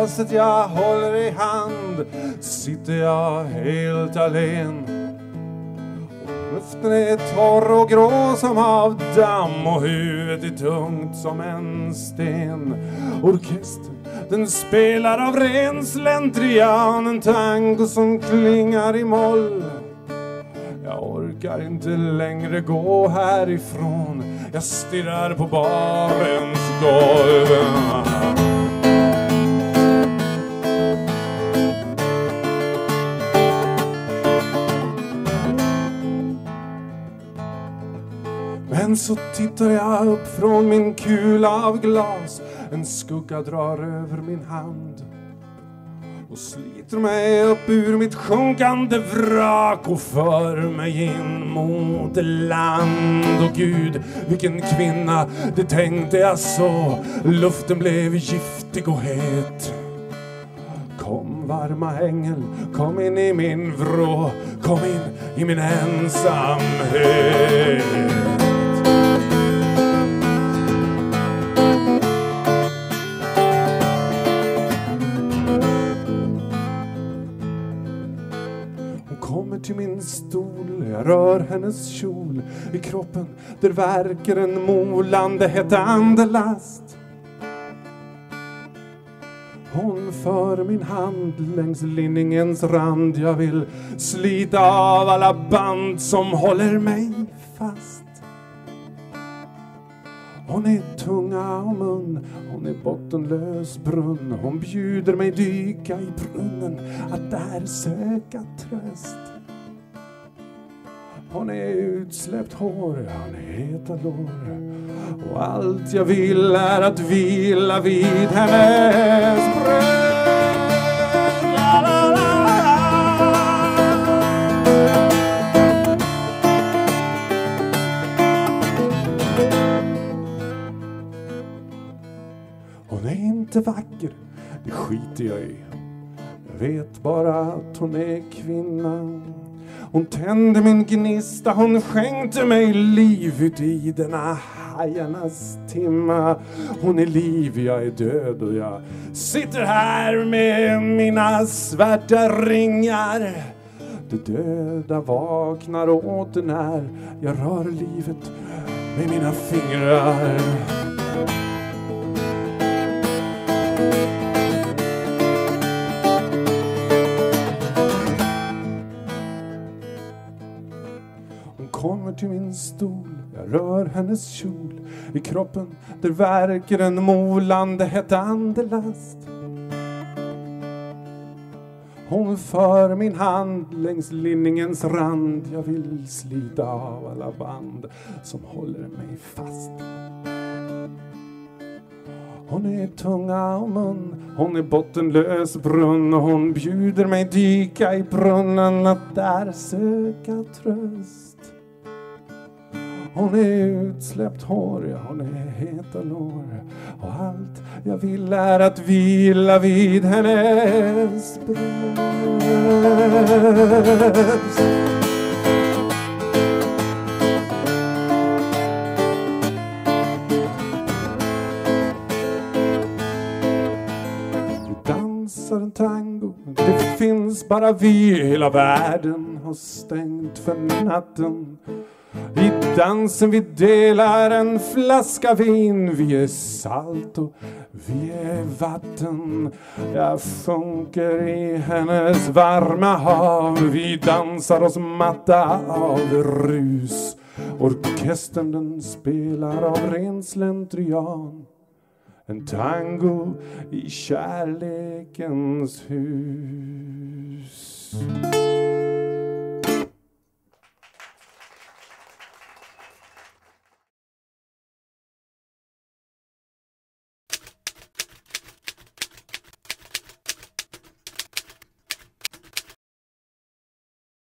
glaset jag håller i hand sitter jag helt alene. Luften är torr och grå som av damm och huvudet är tungt som en sten. Orkestern, den spelar av ren slentrian en tango som klingar i moll. Jag orkar inte längre gå härifrån. Jag stirrar på barens golv. Men så tittar jag upp från min kula av glas. En skugga drar över min hand och sliter mig upp ur mitt sjunkande vrak och för mig in mot land. Och Gud, vilken kvinna, det tänkte jag så. Luften blev giftig och het. Kom varma ängel, kom in i min vrå. Kom in i min ensamhet. Till min stol, jag rör hennes kjol. I kroppen där verkar en molande het andelast. Hon för min hand längs linningens rand. Jag vill slita av alla band som håller mig fast. Hon är tunga och mun, hon är bottenlös brunn. Hon bjuder mig dyka i brunnen, att där söka tröst. Hon är utsläppt hår, hon är heta lår. Och allt jag vill är att vila vid hennes bröst. La, la, la, hon är inte vacker, det skiter jag i. Jag vet bara att hon är kvinna. Hon tände min gnista, hon skänkte mig liv ut i denna hajarnas timma. Hon är liv, jag är död och jag sitter här med mina svarta ringar. Det döda vaknar åter när jag rör livet med mina fingrar. Kommer till min stol, jag rör hennes kjol. I kroppen där verkar en molande het andelast. Hon för min hand längs linningens rand. Jag vill slita av alla band som håller mig fast. Hon är tunga och mun, hon är bottenlös brunn. Och hon bjuder mig dyka i brunnen, att där söka tröst. Hon är utsläppt hår, ja, hon är heta lår. Och allt jag vill är att vila vid hennes bröst. Vi dansar en tango, det finns bara vi. Hela världen har stängt för natten. I dansen vi delar en flaska vin. Vi är salt och vi är vatten. Jag sjunker i hennes varma hav. Vi dansar oss matta av rus. Orkestern den spelar av ren slentrian. En tango i kärlekens hus.